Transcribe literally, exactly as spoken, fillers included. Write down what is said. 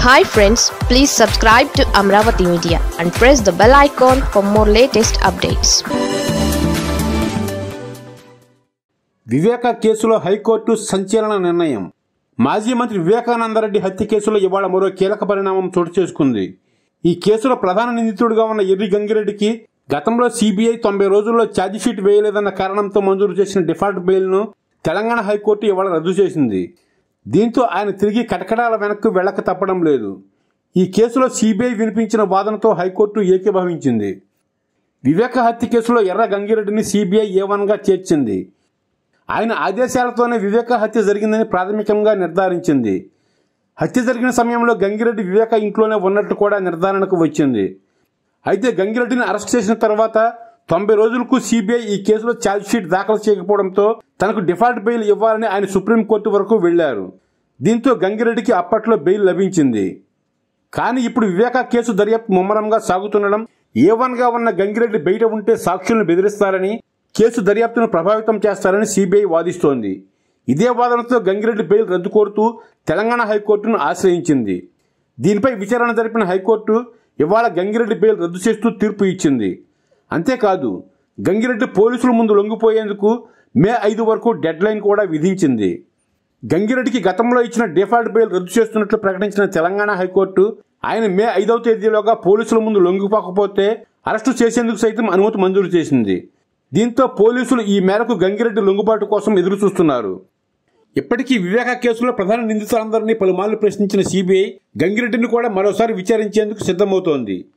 Hi friends, please subscribe to Amaravathi Media and press the bell icon for more latest updates. వివేక కేసులో high court సంచలన నిర్ణయం. మాజీ మంత్రి వివేకానంద రెడ్డి హత్య కేసులో ఇవాళ మరో కీలక పరిణామం చోటు చేసుకుంది. ఈ కేసులో ప్రధాన నిందితుడిగా ఉన్న ఎర్రి గంగిరెడ్డికి గతంలో సిబిఐ తొంభై రోజుల్లో ఛార్జిషీట్ వేయలేదన్న కారణంతో మంజూరు చేసిన డిఫాల్ట్ బెయిల్ను తెలంగాణ హైకోర్టు ఇవాళ రద్దు చేసింది. దీంతో ఆయన తిరిగి కటకడాల వెనక్కు వెళ్లక తప్పడం లేదు. ఈ కేసులో సిబిఐ వినిపించిన వాదనతో హైకోర్టు ఏకీభవించింది. వివేక హత్య కేసులో ఎర్ర గంగిరెడ్డిని సిబిఐ ఏ వన్గా చేర్చింది. ఆయన ఆదేశాలతోనే వివేక హత్య జరిగిందని ప్రాథమికంగా నిర్ధారించింది. హత్య జరిగిన సమయంలో గంగిరెడ్డి వివేక ఇంట్లోనే ఉన్నట్టు కూడా నిర్ధారణకు వచ్చింది. అయితే గంగిరెడ్డిని అరెస్ట్ చేసిన తర్వాత తొంభై రోజులకు సిబిఐ ఈ కేసులో ఛార్జ్షీట్ దాఖలు చేయకపోవడంతో తనకు డిఫాల్ట్ బెయిల్ ఇవ్వాలని ఆయన సుప్రీంకోర్టు వరకు వెళ్లారు. దీంతో గంగిరెడ్డికి అప్పట్లో బెయిల్ లభించింది. కానీ ఇప్పుడు వివేక కేసు దర్యాప్తు ముమ్మరంగా సాగుతుండడం, ఏ వన్గా ఉన్న గంగిరెడ్డి బయట ఉంటే సాక్షులను బెదిరిస్తారని, కేసు దర్యాప్తును ప్రభావితం చేస్తారని సిబిఐ వాదిస్తోంది. ఇదే వాదనతో గంగిరెడ్డి బెయిల్ రద్దు కోరుతూ తెలంగాణ హైకోర్టును ఆశ్రయించింది. దీనిపై విచారణ జరిపిన హైకోర్టు ఇవాళ గంగిరెడ్డి బెయిల్ రద్దు చేస్తూ తీర్పు ఇచ్చింది. అంతేకాదు, గంగిరెడ్డి పోలీసుల ముందు లొంగిపోయేందుకు మే ఐదు వరకు డెడ్ లైన్ కూడా విధించింది. గంగిరెడ్డికి గతంలో ఇచ్చిన డిఫాల్ట్ బెయిల్ రద్దు చేస్తున్నట్లు ప్రకటించిన తెలంగాణ హైకోర్టు ఆయన మే ఐదవ తేదీలోగా పోలీసుల ముందు లొంగిపోకపోతే అరెస్టు చేసేందుకు సైతం అనుమతి మంజూరు చేసింది. దీంతో పోలీసులు ఈ మేరకు గంగిరెడ్డి లొంగుబాటు కోసం ఎదురు చూస్తున్నారు. ఇప్పటికీ వివేక కేసులో ప్రధాన నిందితులందరినీ పలుమార్లు ప్రశ్నించిన సిబిఐ గంగిరెడ్డిని కూడా మరోసారి విచారించేందుకు సిద్ధమవుతోంది.